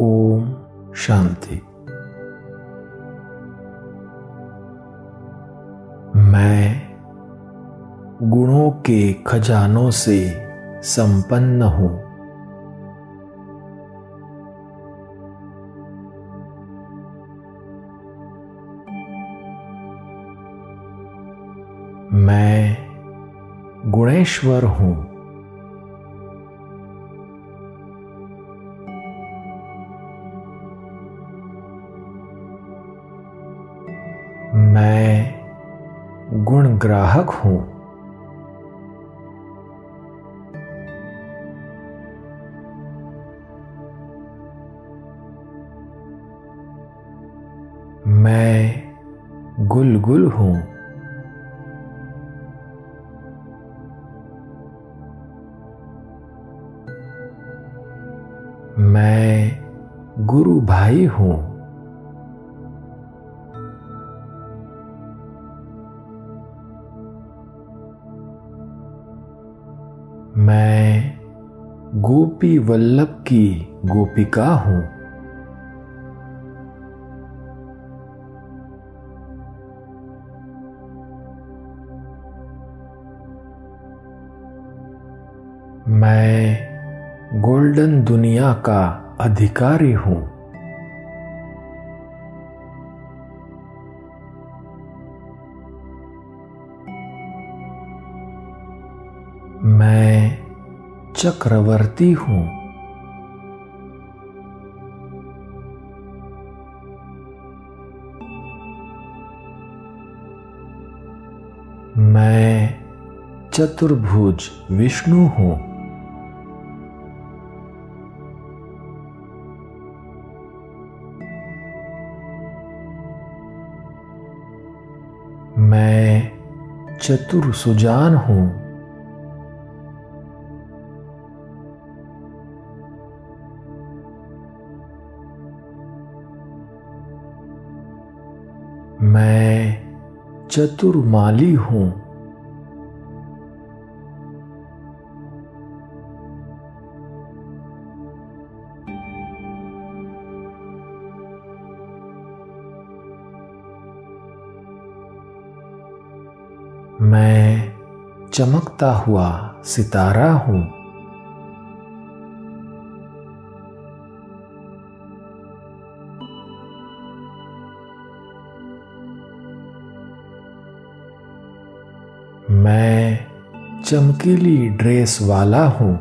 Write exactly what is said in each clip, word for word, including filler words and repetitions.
ओम शांति। मैं गुणों के खजानों से संपन्न हूँ। मैं गुणेश्वर हूँ। मैं गुण ग्राहक हूँ। मैं गुलगुल हूँ। मैं गुरु भाई हूँ। मैं गोपी वल्लभ की गोपिका हूँ। मैं गोल्डन दुनिया का अधिकारी हूँ। मैं चक्रवर्ती हूँ। मैं चतुर्भुज विष्णु हूँ। मैं चतुर सुजान हूँ। मैं चतुर माली हूँ। मैं चमकता हुआ सितारा हूँ। मैं चमकीली ड्रेस वाला हूँ।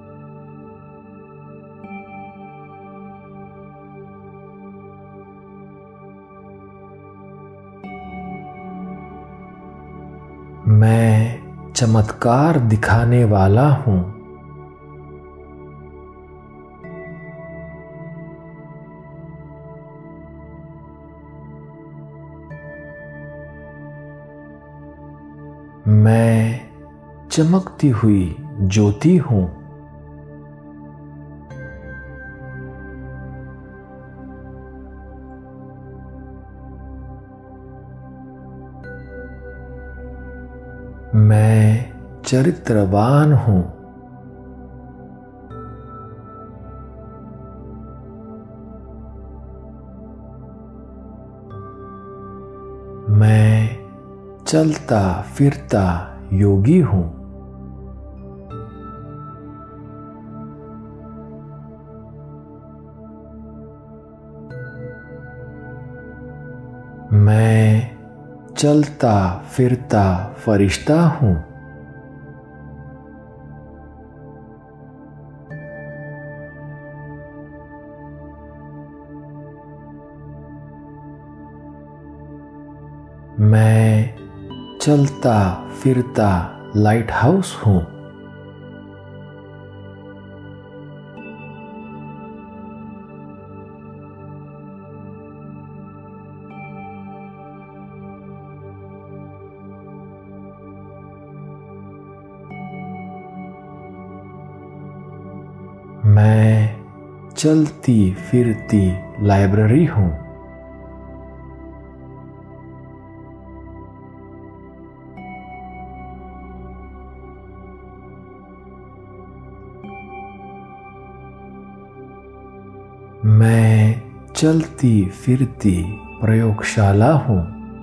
मैं चमत्कार दिखाने वाला हूँ। मैं चमकती हुई ज्योति हूँ। मैं चरित्रवान हूँ। मैं चलता फिरता योगी हूँ। मैं चलता फिरता फरिश्ता हूँ। मैं चलता फिरता लाइट हाउस हूँ। मैं चलती फिरती लाइब्रेरी हूँ। मैं चलती फिरती प्रयोगशाला हूँ।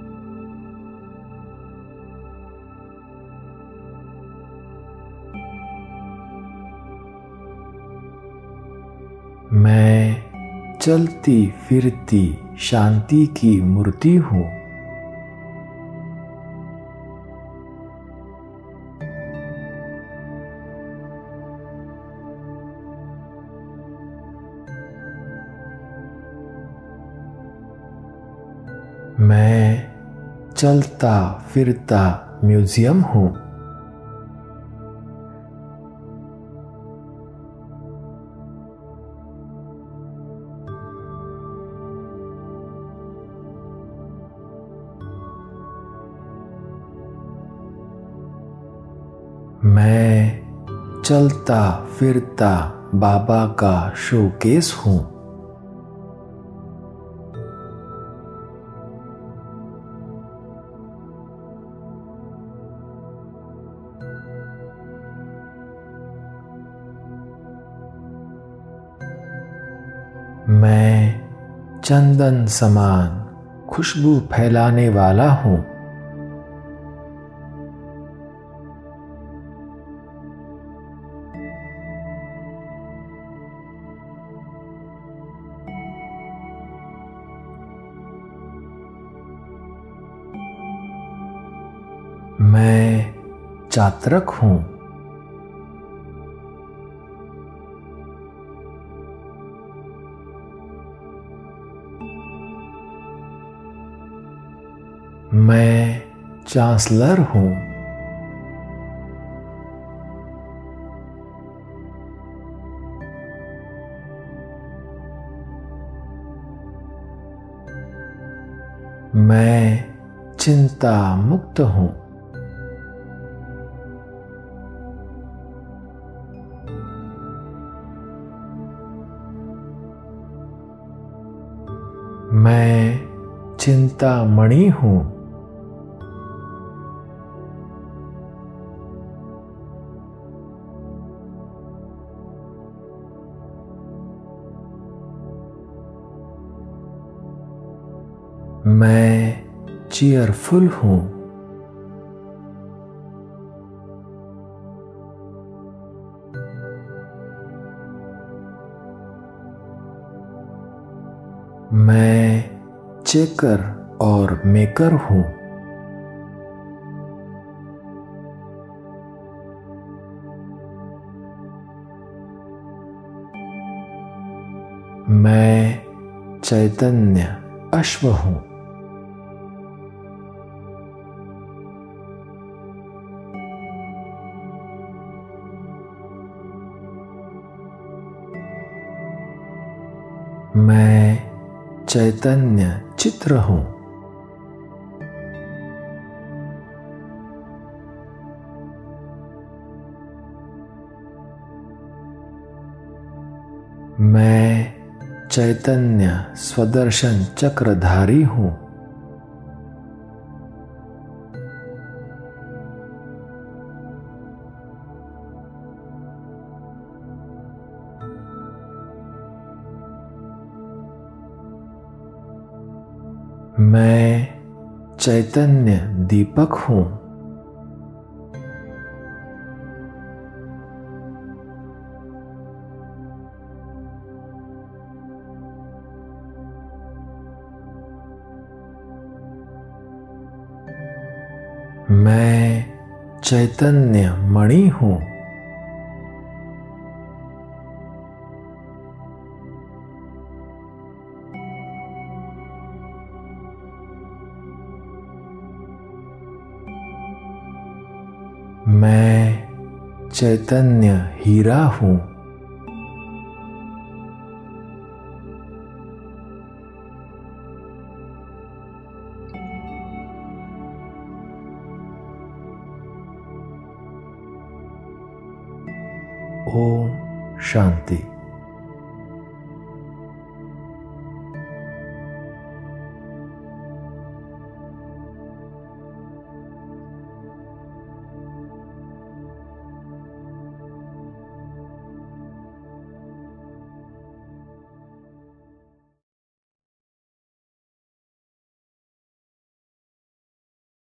मैं चलती फिरती शांति की मूर्ति हूँ। मैं चलता फिरता म्यूजियम हूँ। मैं चलता फिरता बाबा का शोकेस हूँ। मैं चंदन समान खुशबू फैलाने वाला हूँ। मैं चात्रक हूँ। मैं चांसलर हूँ। मैं चिंता मुक्त हूँ। मैं चिंतामणि हूँ। मैं चीयरफुल हूँ। मैं चेकर और मेकर हूँ। मैं चैतन्य अश्व हूँ। मैं चैतन्य चित्र हूँ। मैं चैतन्य स्वदर्शन चक्रधारी हूँ। मैं चैतन्य दीपक हूँ। मैं चैतन्य मणि हूँ। मैं चैतन्य हीरा हूँ। ओम शांति।